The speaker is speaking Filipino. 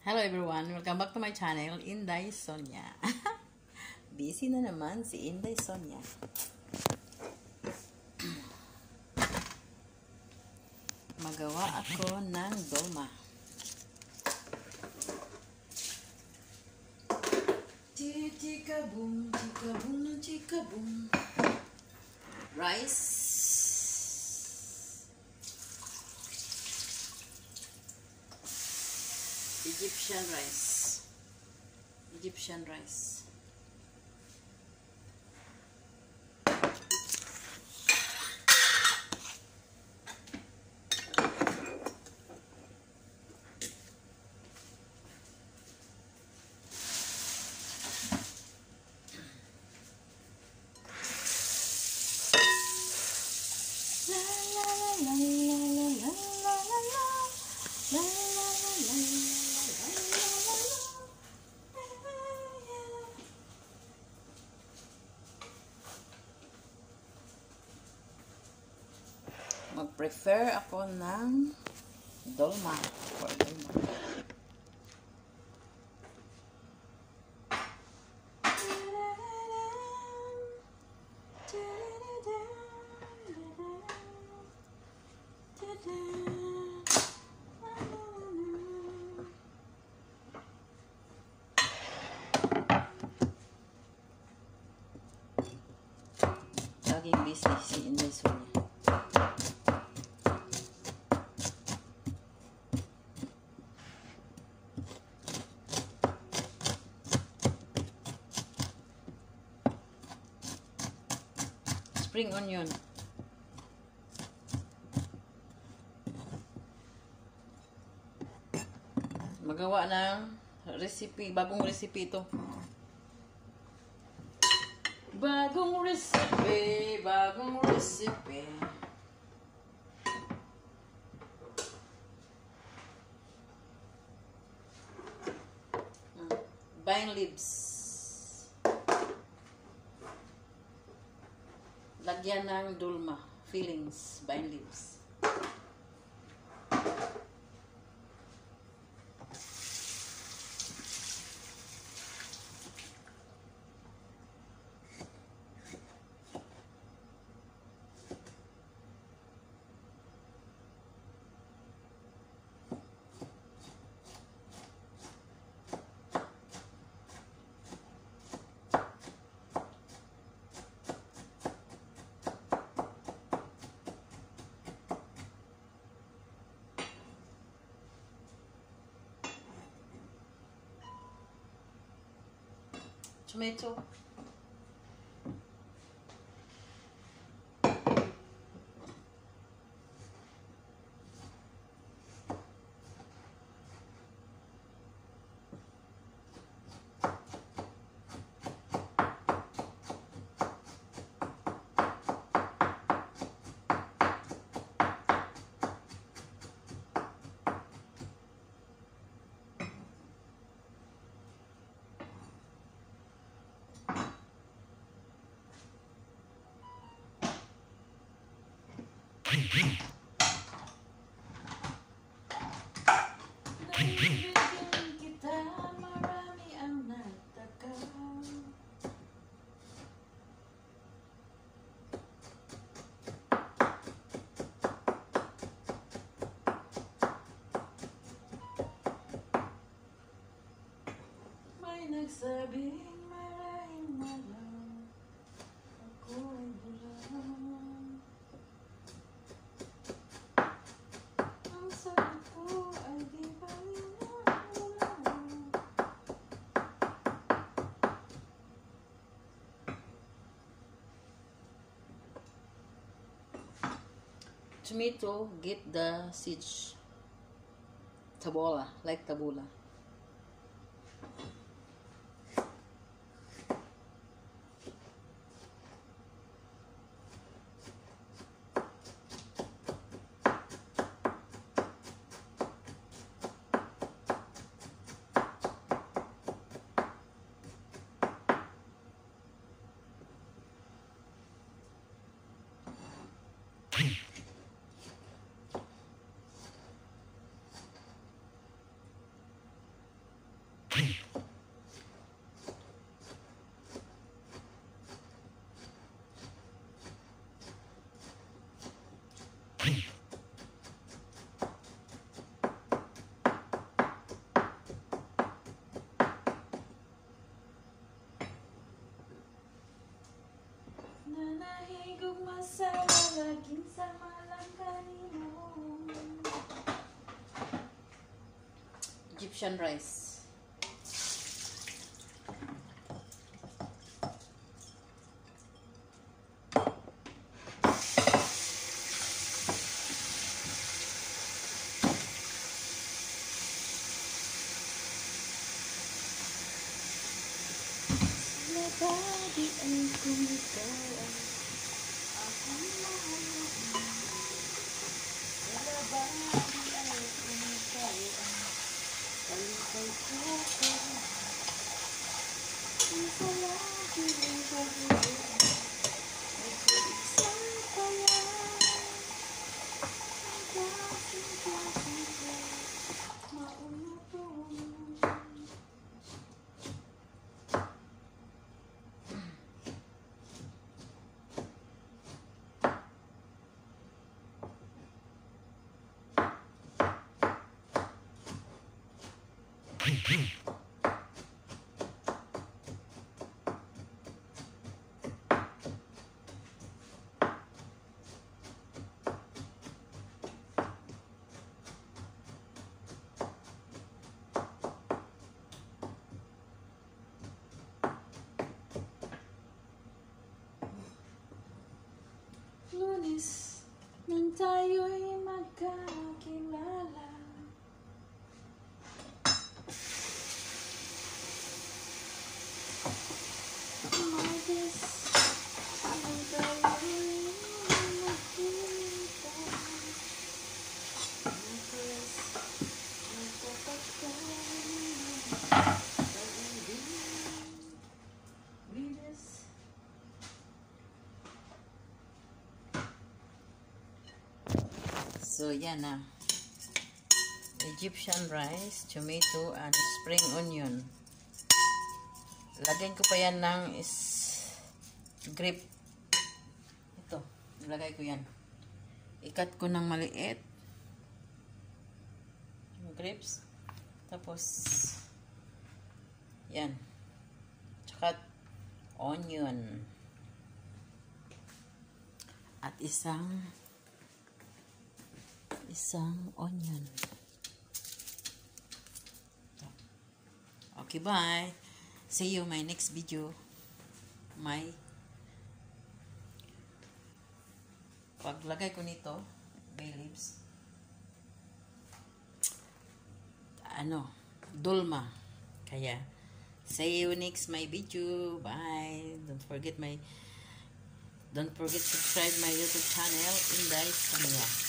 Hello everyone, welcome back to my channel, Inday Sonia. Busy na naman si Inday Sonia. Magawa ako ng dolma. Chika boom, chika boom, chika boom. Rice. Egyptian rice. Egyptian rice. Mag-prefer ako ng dolma for dolma. Laging busy si Inday Sonia. Spring onion. Magawa ng recipe, bagong recipe ito. Bagong recipe, bagong recipe. Vine leaves. Lagyan ng dolma, fillings, vine leaves. Tomato. Naibigan kita, marami ang nagtakaw. May nagsabing maraming malaw, ako ay bulang. Tomato, get the seeds. Tabola, like tabola. Egyptian rice. Labadi ay kung ikaw ay aking mahal. Sa labadi ay kung ikaw ay kalipay ko ka. Kung sa lagi ng pag-ibig ay kulisang kaya. Ang klaseng-klaseng ko maunatong. Lunes nang tayo'y magkakilala, Martes nang tayo'y magkita, Miyerkules nagpapagkain pag-ibig, Biyernes So, yan na. Egyptian rice, tomato, and spring onion. Lagyan ko pa yan ng grip. Ito, ilagay ko yan. Ikat ko ng maliit. Yung grapes. Tapos, yan. Tsaka, onion. At isang onion. Okay, bye. See you my next video. Paglagay ko nito, bay leaves. Dulma. Kaya, see you next my video. Bye. Don't forget subscribe my YouTube channel, Inday Sonia.